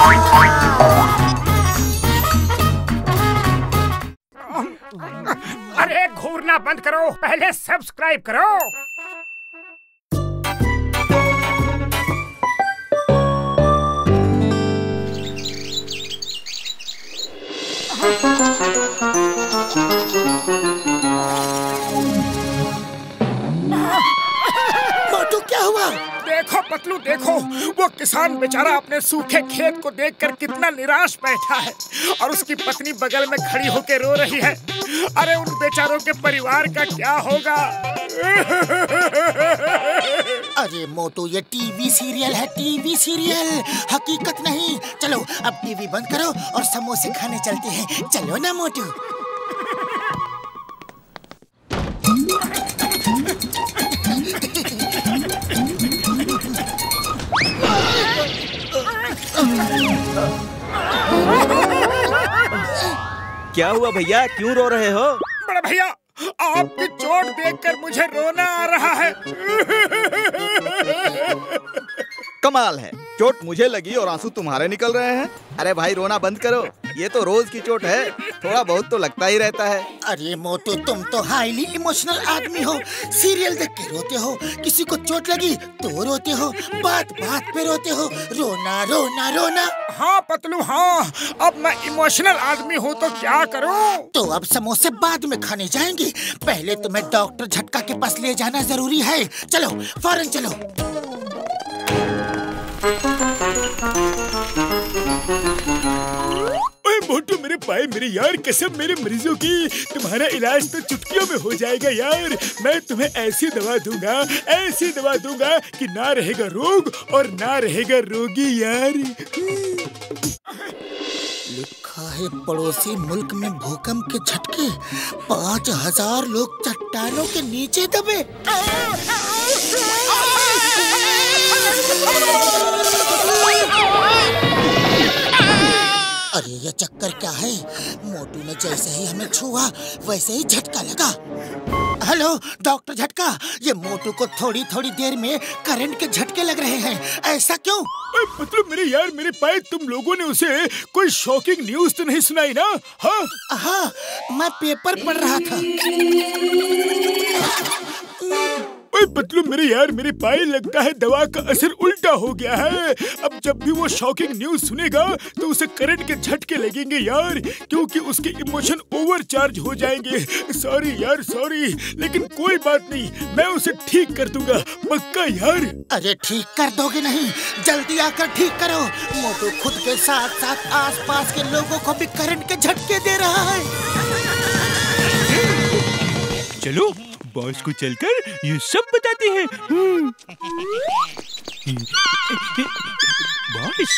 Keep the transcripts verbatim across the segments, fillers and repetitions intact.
अरे घूरना बंद करो, पहले सब्सक्राइब करो। मोटू क्या हुआ? देखो पतलू देखो, वो किसान बेचारा अपने सूखे खेत को देखकर कितना निराश बैठा है और उसकी पत्नी बगल में खड़ी होकर रो रही है। अरे उन बेचारों के परिवार का क्या होगा? अरे मोटू ये टीवी सीरियल है, टीवी सीरियल, हकीकत नहीं। चलो अब टीवी बंद करो और समोसे खाने चलते हैं। चलो ना मोटू। क्या हुआ भैया, क्यों रो रहे हो? बड़ा भैया, आपकी चोट देखकर मुझे रोना आ रहा है। कमाल है, चोट मुझे लगी और आंसू तुम्हारे निकल रहे हैं। अरे भाई रोना बंद करो, ये तो रोज की चोट है, थोड़ा बहुत तो लगता ही रहता है। अरे मोटू तुम तो हाईली इमोशनल आदमी हो, सीरियल देख के रोते हो, किसी को चोट लगी तो रोते हो, बात बात पे रोते हो, रोना रोना रोना। हाँ पतलू हाँ, अब मैं इमोशनल आदमी हूँ तो क्या करूँ? तो अब समोसे बाद में खाने जाएंगे, पहले तुम्हें डॉक्टर झटका के पास ले जाना जरूरी है। चलो फौरन चलो। ओए मोटू मेरे भाई मेरे यार, कसम मेरे मरीजों की, तुम्हारा इलाज तो चुटकियों में हो जाएगा यार। मैं तुम्हें ऐसी दवा दूंगा, ऐसी दवा दूंगा कि ना रहेगा रोग और ना रहेगा रोगी यार। लिखा है पड़ोसी मुल्क में भूकंप के झटके, पाँच हजार लोग चट्टानों के नीचे दबे। अरे ये चक्कर क्या है? मोटू ने जैसे ही हमें छुआ वैसे ही झटका लगा। हेलो डॉक्टर झटका, ये मोटू को थोड़ी थोड़ी देर में करंट के झटके लग रहे हैं, ऐसा क्यों? मतलब मेरे यार मेरे पाए, तुम लोगों ने उसे कोई शॉकिंग न्यूज तो नहीं सुनाई ना? हाँ हाँ, मैं पेपर पढ़ रहा था। ओए पतलू मेरे यार मेरे पाए, लगता है दवा का असर उल्टा हो गया है। अब जब भी वो शॉकिंग न्यूज सुनेगा तो उसे करंट के झटके लगेंगे यार, क्योंकि उसके इमोशन ओवरचार्ज हो जाएंगे। सॉरी यार सॉरी, लेकिन कोई बात नहीं, मैं उसे ठीक कर दूंगा पक्का यार। अरे ठीक कर दोगे नहीं, जल्दी आकर ठीक करो। मोटू खुद के साथ साथ आसपास के लोगों को भी करंट के झटके दे रहा है। चलो बॉस को चलकर ये सब बताते हैं। बॉस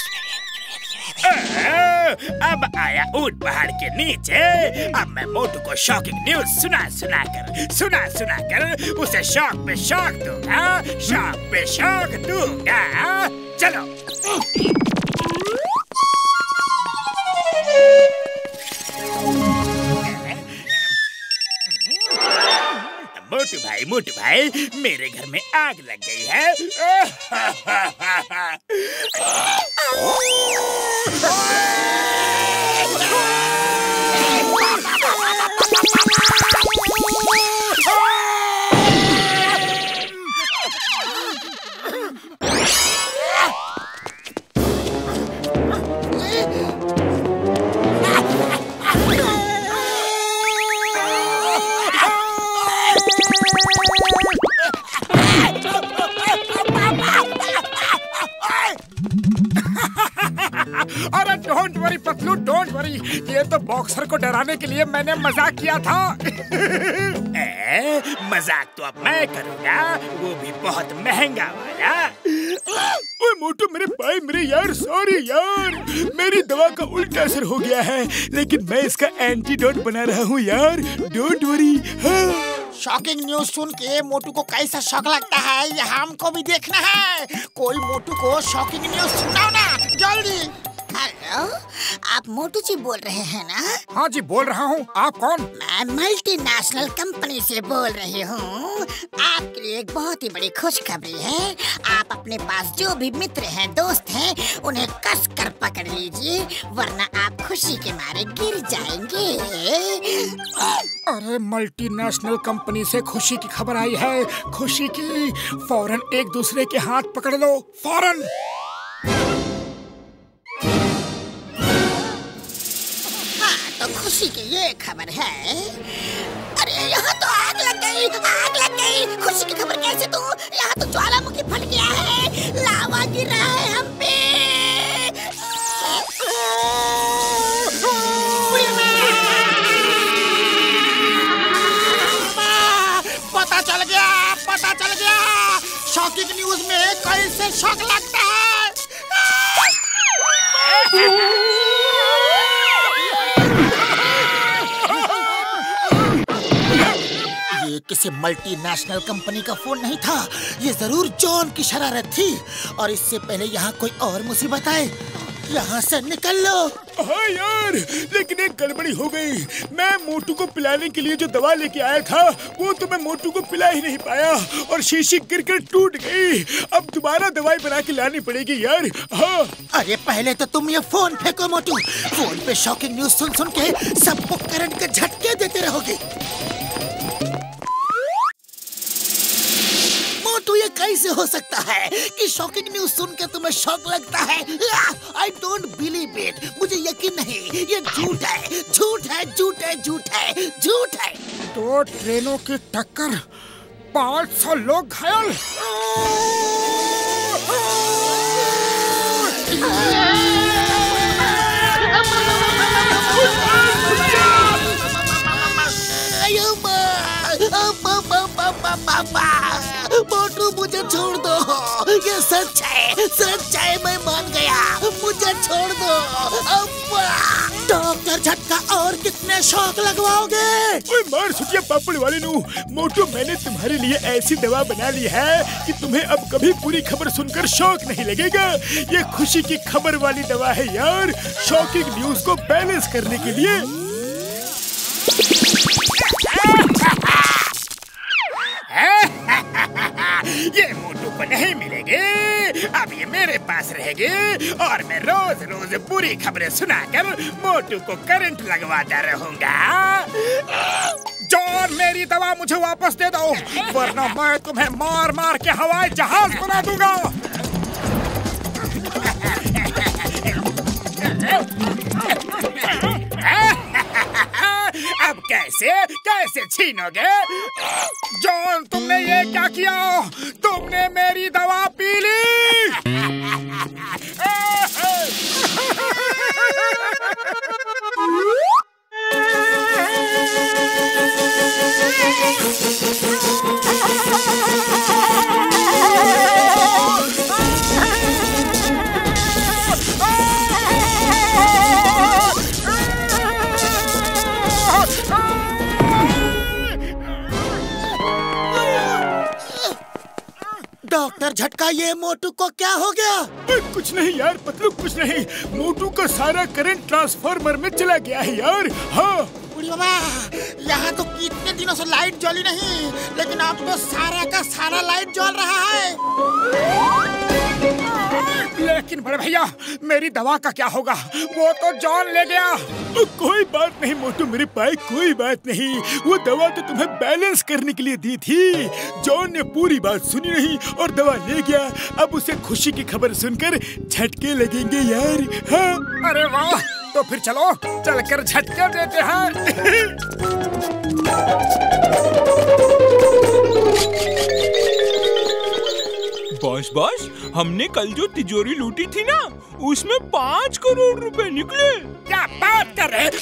अब आया ऊंट पहाड़ के नीचे, अब मैं मोटू को शॉकिंग न्यूज सुना सुना कर सुना सुना कर उसे शॉक पे शॉक दूंगा, शॉक पे शॉक दूंगा। चलो मोटू भाई मोटू भाई, मेरे घर में आग लग गई है। अरे don't worry Patlu don't worry, ये तो बॉक्सर को डराने के लिए मैंने मजाक किया था। ए, मजाक तो अब मैं करूँगा, वो भी बहुत महंगा वाला। ओए मोटू मेरे भाई मेरे यार, सॉरी यार, मेरी दवा का उल्टा असर हो गया है, लेकिन मैं इसका एंटीडोट बना रहा हूँ यार, डोंट वरी। हाँ। शॉकिंग न्यूज सुन के मोटू को कैसा शॉक लगता है ये हमको भी देखना है। कोई मोटू को शॉकिंग न्यूज सुनाओ ना जल्दी। हेलो, आप मोटू जी बोल रहे हैं ना? हाँ जी बोल रहा हूँ, आप कौन? मैं मल्टीनेशनल कंपनी से बोल रही हूँ। आपके लिए एक बहुत ही बड़ी खुशखबरी है। आप अपने पास जो भी मित्र हैं, दोस्त हैं, उन्हें कस कर लीजिए वरना आप खुशी के मारे गिर जाएंगे। अरे मल्टीनेशनल कंपनी से खुशी की खबर आई है, खुशी की। फौरन एक दूसरे के हाथ पकड़ लो, फौरन। हाँ तो खुशी की ये खबर है। अरे यहाँ तो आग लग गई, आग लग गई। खुशी की खबर कैसे दूँ? यहाँ तो ज्वालामुखी फट गया है, लावा गिर रहा है हम पे। पता चल गया, पता चल गया। शॉकिंग न्यूज में कैसे शॉक लगता है। ये किसी मल्टीनेशनल कंपनी का फोन नहीं था, ये जरूर जॉन की शरारत थी। और इससे पहले यहाँ कोई और मुसीबत आए, यहाँ से निकल लो। हाँ यार, लेकिन एक गड़बड़ी हो गई। मैं मोटू को पिलाने के लिए जो दवा लेके आया था वो तो मैं मोटू को पिला ही नहीं पाया और शीशी गिरकर टूट गई। अब दोबारा दवाई बना के लानी पड़ेगी यार। हाँ। अरे पहले तो तुम ये फोन फेंको मोटू। फोन पे शॉकिंग न्यूज सुन सुन के सबको करंट के झटके देते रहोगे। मोटू ये कैसे हो सकता है कि शॉकिंग न्यूज सुन के तुम्हें शॉक लगता है? I don't believe it. मुझे यकीन नहीं, ये झूठ है, झूठ है, झूठ है, झूठ है, झूठ है। दो ट्रेनों की टक्कर, पाँच सौ लोग घायल। मोटू मुझे छोड़ दो, ये सच है, सच है, मैं मान गया, मुझे छोड़ दो। डॉक्टर झटका और कितने शॉक लगवाओगे? ओए मार सुटिया पापड़ वाले नू, मोटू मैंने तुम्हारे लिए ऐसी दवा बना ली है कि तुम्हें अब कभी पूरी खबर सुनकर शौक नहीं लगेगा। ये खुशी की खबर वाली दवा है यार, शॉकिंग न्यूज को बैलेंस करने के लिए। ये मोटू को नहीं मिलेगी, अब ये मेरे पास रहेगी और मैं रोज रोज बुरी खबरें सुनाकर मोटू को करंट लगवाता रहूंगा। जॉन, मेरी दवा मुझे वापस दे दो वरना मैं तुम्हें मार मार के हवाई जहाज बना दूंगा। अब कैसे कैसे छीनोगे? जॉन, तुमने ये क्या किया? तुमने मेरी दवा पी ली। डॉक्टर झटका, ये मोटू को क्या हो गया? कुछ नहीं यार पतलू, कुछ नहीं। मोटू का सारा करंट ट्रांसफार्मर में चला गया है यार। हाँ यहाँ तो कितने दिनों से लाइट जली नहीं, लेकिन अब तो सारा का सारा लाइट जल रहा है। लेकिन बड़े भैया, मेरी दवा का क्या होगा? वो तो जॉन ले गया। कोई बात नहीं मोटू मेरे भाई, कोई बात नहीं। वो दवा तो तुम्हें बैलेंस करने के लिए दी थी। जॉन ने पूरी बात सुनी नहीं और दवा ले गया। अब उसे खुशी की खबर सुनकर झटके लगेंगे यार। हाँ। अरे वाह, तो फिर चलो चलकर झटके देते हैं। बॉस बॉस, हमने कल जो तिजोरी लूटी थी ना, उसमें पाँच करोड़ रुपए निकले। क्या बात कर रहे?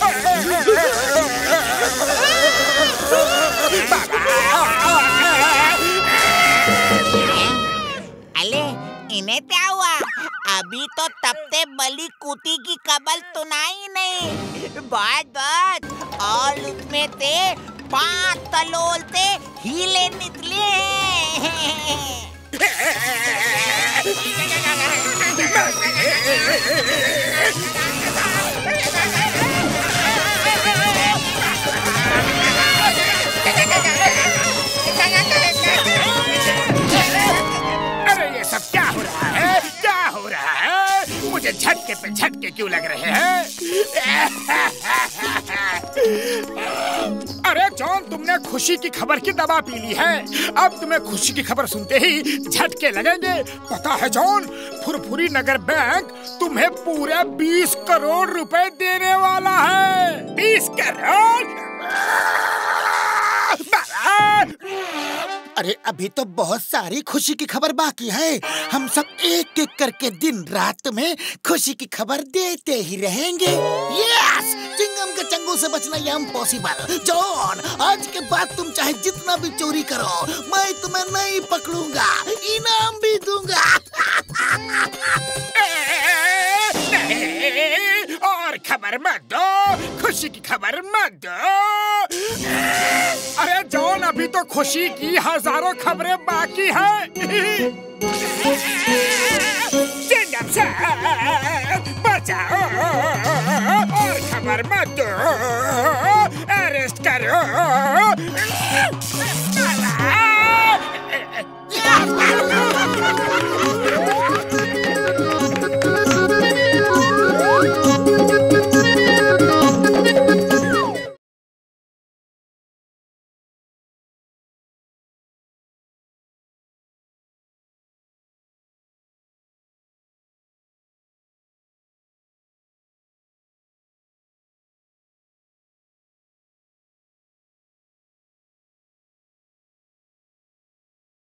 अले, इन्हें क्या हुआ? अभी तो तपते बली कुती की कबल सुनाई नहीं। बात बात और उसमें ते पांच तलोल ते हीले निकले हैं। अरे ये सब क्या हो रहा है? क्या हो रहा है? मुझे झटके पे झटके क्यों लग रहे हैं? अरे जॉन, तुमने खुशी की खबर की दवा पी ली है। अब तुम्हें खुशी की खबर सुनते ही झटके लगेंगे। पता है जॉन, फुरफुरी नगर बैंक तुम्हें पूरे बीस करोड़ रुपए देने वाला है। बीस करोड़? अरे अभी तो बहुत सारी खुशी की खबर बाकी है। हम सब एक एक करके दिन रात में खुशी की खबर देते ही रहेंगे। यस, चिंगम के चंगू से बचना ये इम्पॉसिबल। जॉन, आज के बाद तुम चाहे जितना भी चोरी करो, मैं तुम्हें नहीं पकड़ूंगा, इनाम भी दूंगा। और खबर मत दो, खुशी की खबर मत दो। अरे जॉन, अभी तो खुशी की हजारों खबरें बाकी हैं। चिंगम से बचाओ और खबर मत दो, अरेस्ट करो।